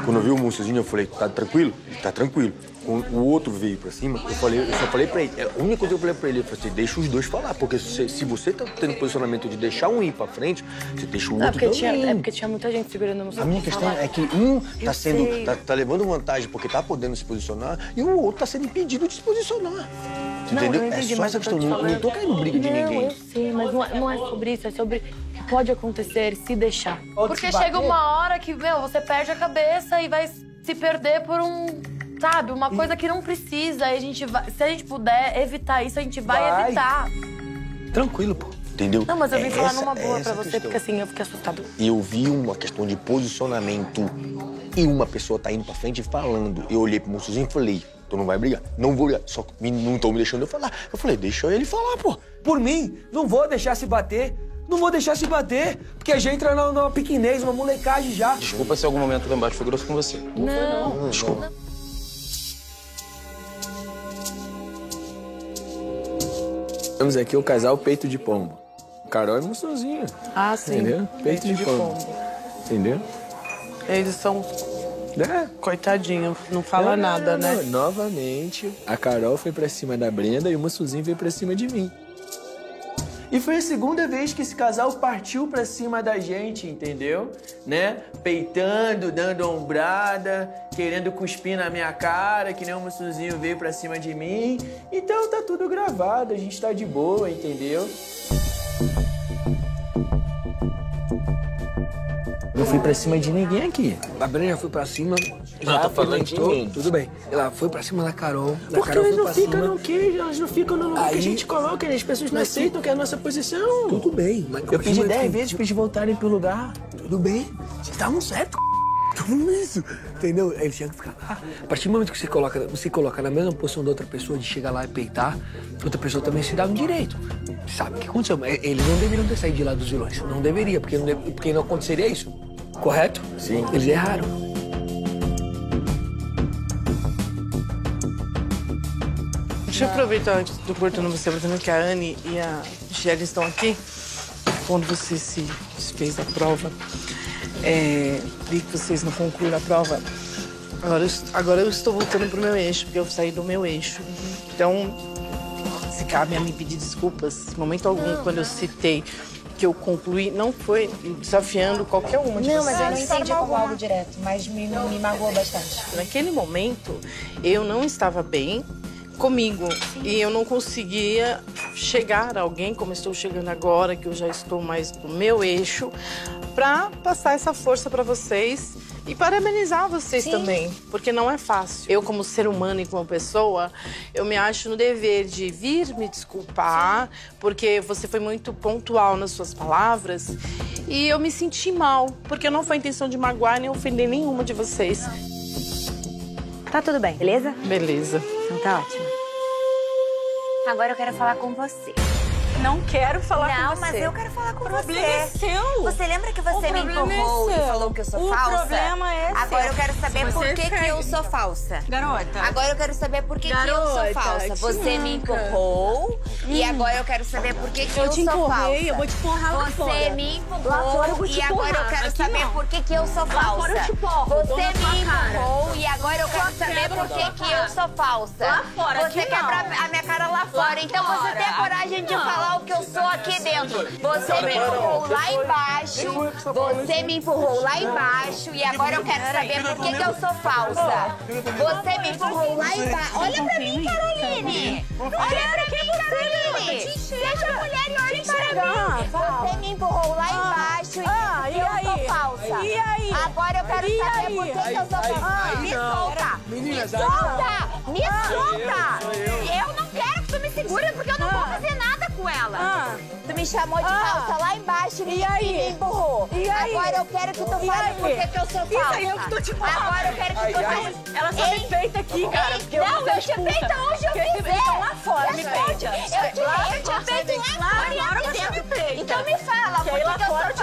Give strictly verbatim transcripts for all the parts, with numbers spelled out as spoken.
Quando eu vi o moçozinho, eu falei, tá tranquilo? Ele tá tranquilo. Quando o outro veio pra cima, eu, falei, eu só falei pra ele, a única coisa que eu falei pra ele, eu falei assim, deixa os dois falar, porque se, se você tá tendo posicionamento de deixar um ir pra frente, você deixa o outro é porque também. Tinha, é porque tinha muita gente segurando no seu. A minha questão é que um tá sendo, tá, tá levando vantagem porque tá podendo se posicionar e o outro tá sendo impedido de se posicionar. Você não, entendeu? Eu entendi, é só essa questão, não, não tô querendo briga de ninguém. Não, eu sei, mas não é, não é sobre isso, é sobre o que pode acontecer se deixar. Porque chega uma hora que, meu, você perde a cabeça e vai se perder por um... Sabe, uma coisa que não precisa. E a gente vai, se a gente puder evitar isso, a gente vai, vai. evitar. Tranquilo, pô. Entendeu? Não, mas eu vim é falar essa, numa boa é pra você, questão. porque assim, eu fiquei assustada. Eu vi uma questão de posicionamento e uma pessoa tá indo pra frente e falando. Eu olhei pro moçozinho e falei, tu não vai brigar. Não vou brigar. Só que não estão me deixando eu falar. Eu falei, deixa ele falar, pô. Por mim, não vou deixar se bater. Não vou deixar se bater, porque a gente entra numa, numa pequenez, uma molecagem já. Desculpa se em algum momento lá embaixo foi grosso com você. Não, não, não. Desculpa. Não. Temos aqui o casal Peito de Pombo. Carol e Moçozinho. Ah, sim. Entendeu? Peito, Peito de, de pombo. pombo. Entendeu? Eles são... É. Coitadinho, não fala não, nada, não, né? Não. Novamente, a Carol foi pra cima da Brenda e o Moçozinho veio pra cima de mim. E foi a segunda vez que esse casal partiu pra cima da gente, entendeu? Né? Peitando, dando ombrada, querendo cuspir na minha cara, que nem o Moçozinho veio pra cima de mim. Então tá tudo gravado, a gente tá de boa, entendeu? Não fui pra cima de ninguém aqui. A Brenda já foi pra cima, já tá falando de mim. Tudo bem. Ela foi pra cima da Carol. Porque Carol elas foi não pra ficam cima. no queijo, elas não ficam no lugar Aí, que a gente coloca, as pessoas não aceitam que é a nossa posição. Tudo bem. Mas eu pedi dez vezes pra eles voltarem pro lugar. Tudo bem. Vocês estavam certos, tudo isso. Entendeu? Eles tinham que ficar lá. A partir do momento que você coloca, você coloca na mesma posição da outra pessoa, de chegar lá e peitar, outra pessoa também se dá um direito. Sabe o que aconteceu? Eles não deveriam ter saído de lá dos vilões. Não deveria, porque não, deve, porque não aconteceria isso. Correto? Sim. Eles erraram. Deixa eu aproveitar antes do oportuno você, aproveitando que a Anne e a Gisele estão aqui. Quando você se desfez da prova, é, vi que vocês não concluíram a prova. Agora eu, agora eu estou voltando pro meu eixo, porque eu saí do meu eixo. Então, se cabe a me pedir desculpas, em momento algum, não, quando eu citei que eu concluí, não foi desafiando qualquer uma de não, vocês. Não, mas eu não entendi como algo direto, mas me, me magoou bastante. Naquele momento, eu não estava bem comigo. Sim. E eu não conseguia chegar a alguém, como estou chegando agora, que eu já estou mais no meu eixo, para passar essa força para vocês e parabenizar vocês. Sim. Também, porque não é fácil. Eu, como ser humano e como pessoa, eu me acho no dever de vir me desculpar. Sim. Porque você foi muito pontual nas suas palavras e eu me senti mal, porque não foi a intenção de magoar nem ofender nenhuma de vocês. Tá tudo bem, beleza? Beleza. Então tá ótimo. Agora eu quero falar com você. Não quero falar não, com você. Não, mas eu quero falar com o você. O problema é seu. Você lembra que você me empurrou é e falou que eu sou o falsa? O problema é Agora seu. eu quero saber você por que, quer... que eu sou falsa. Garota. Agora eu quero saber por que, que eu sou falsa. Você me empurrou hum. e agora eu quero saber por que, que eu, eu te sou empurrei, falsa. Eu vou te empurrar lá Você fora. me empurrou lá fora eu vou te e empurrar. agora eu quero Aqui saber não. por que, que eu sou falsa. Lá fora eu te empurro. Você me empurrou e agora eu quero saber por que, que eu sou falsa. Lá fora, Você aqui quebra não. a minha cara lá fora. Lá então fora. você tem a coragem de falar o que eu sou aqui dentro. Você me empurrou lá embaixo, você me empurrou lá embaixo e agora eu quero saber por que, que eu sou falsa. Você me empurrou lá embaixo. Olha pra mim, Caroline! Olha pra mim, Caroline! Seja mulher e olhe para mim! Você me empurrou lá embaixo e eu sou falsa. E aí? Agora eu quero saber por que, que eu sou falsa. Me solta! Me solta! Me solta! Eu não quero que tu me segure porque eu não vou fazer nada com ela. Ah. Tu me chamou de ah. falsa lá embaixo e, e aí? me empurrou. E aí? Agora eu quero que tu fale por que, que eu sou falsa. Isso aí eu que tô te falando. Agora eu quero que tu fale. Ela só me peita aqui, cara. Ei, não, eu te peito onde eu quiser. Então lá fora, me peita. Eu te, eu te peito lá fora e aqui dentro. Então me fala, por que, que eu sou falsa?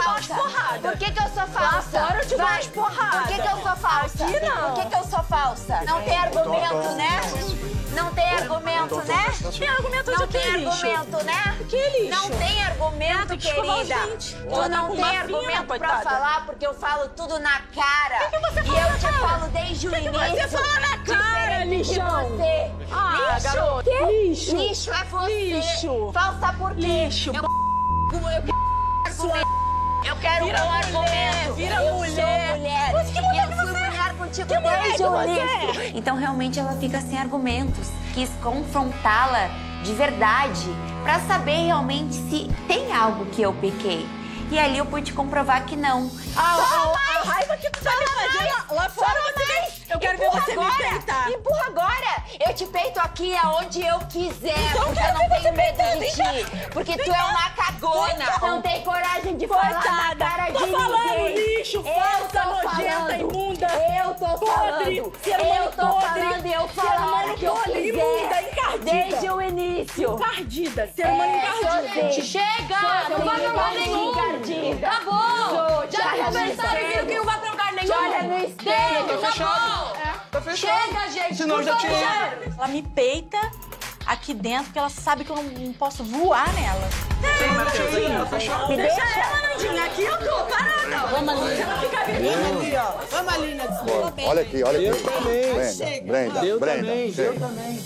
falsa? porrada. Por que que eu sou falsa? Lá fora eu te dou Vai. umas porradas. Por que que eu sou falsa? Aqui não. Por que que eu sou falsa? Não tem argumento, né? Não tem argumento, né? Tem argumento Não de tem que, lixo? argumento, né? Que lixo? Não tem argumento, Tem que escovar os querida. dentes. Tu Ela tá não com tem uma argumento fina, pra coitada. falar, porque eu falo tudo na cara. O que que você E fala eu na te cara? falo desde o Que que início. você fala na cara, diferente de lixão? você. Ah, lixo? garota. Que? Lixo. Lixo é você. Lixo. Falsa por quê? Lixo. Eu, eu quero argumento. Eu quero Vira um mulher, argumento. vira eu mulher. sou mulher. Mas que e mulher eu que fui você é? mulher contigo Que mulher desde que o você início. é? Então realmente ela fica sem argumentos. Quis confrontá-la de verdade pra saber realmente se tem algo que eu pequei. E ali eu pude comprovar que não. A, a, a raiva que tu tá me fazendo lá, lá fora você vem. Eu quero ver Empurra você agora. me peitar. Empurra agora. Eu te peito aqui aonde eu quiser. Então porque quero eu não ver tenho você medo peitando, de então. ti. Porque tu Então. é uma cagona. Então. Não tem coragem de falar na Coitada. cara Tô de falando, ninguém. lixo, Eu falsa, tô nojenta, falando. imunda. Eu tô Podre, falando. ser humano eu tô podre. falando e eu Ser falo a hora humano que eu podre, quiser. imunda, encardida. Desde o início. Encardida, ser humano É, sou encardida. sim. Chega! Não vai pra lugar nenhum! Encardida. Acabou! Sou, te Já olha no conversaram e viram que não vai pra lugar nenhum! Te olha no espelho. Deu, acabou! Tá fechado. Chega, gente! Senão por já tinha favor. ido. Ela me peita aqui dentro porque ela sabe que eu não, não posso voar nela. Sim, Nandinha, tá fechado. Me deixa. ela, Nandinha. Aqui eu tô, parada. Vamos ali. Você não fica gritando ali, ó. Vamos ali, Nandinha. Olha aqui, olha aqui. Eu também. Brenda, Brenda, Eu Brenda. também, chega. eu também.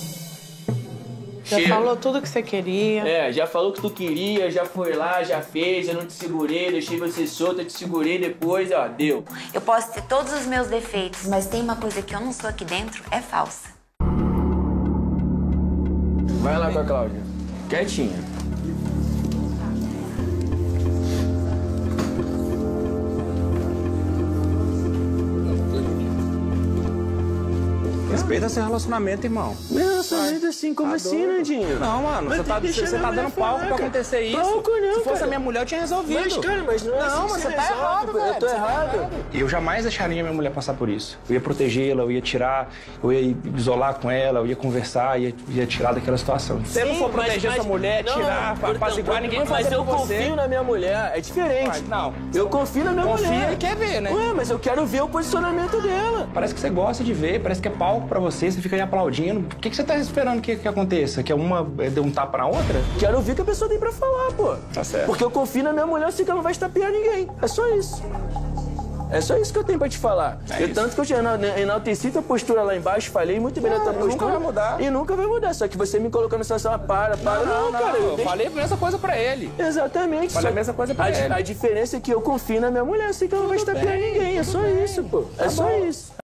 Já Chega. falou tudo que você queria. É, já falou o que tu queria, já foi lá, já fez, eu não te segurei, deixei você solta, te segurei depois, ó, deu. Eu posso ter todos os meus defeitos, mas tem uma coisa que eu não sou aqui dentro, é falsa. Vai lá com a Cláudia. Quietinha. Respeita seu relacionamento, irmão. Meu relacionamento assim, como assim, Nandinho? Não, mano, Mas você tá, deixa você minha tá mulher dando palco falar, pra cara. acontecer isso. Palco não, Se fosse cara. a minha mulher, eu tinha resolvido. Mas, cara, mas não é assim Não, que mas se você tá resolve, errado, pô. Eu velho. tô Você tá errado. Eu jamais deixaria minha mulher passar por isso. Eu ia protegê-la, eu ia tirar, eu ia isolar com ela, eu ia conversar, ia, ia tirar daquela situação. Se você não for Sim, mas- proteger mas- sua mulher, não, tirar, por- apaziguar, ninguém vai Mas fazer eu por você. confio na minha mulher, é diferente. Mas não. Eu confio na minha Confia mulher. e quer ver, né? Ué, mas eu quero ver o posicionamento dela. Parece que você gosta de ver, parece que é palco pra você, você fica aí aplaudindo. O que, que você tá esperando que, que aconteça? Que uma é, dê um tapa na outra? Quero ouvir o que a pessoa tem pra falar, pô. Tá certo. Porque eu confio na minha mulher, eu sei que ela não vai estapear ninguém. É só isso. É só isso que eu tenho pra te falar. É eu, isso. tanto que eu te enal- enalteci tua postura lá embaixo, falei muito bem da tua e nunca postura. vai mudar. E nunca vai mudar. Só que você me colocou na situação, ah, para, para. Não, não, cara. eu deixo- falei a mesma coisa pra ele. Exatamente. Falei só- a mesma coisa pra a, ele. A diferença é que eu confio na minha mulher, eu sei que ela não vai estapear ninguém. É só isso, pô. É só isso.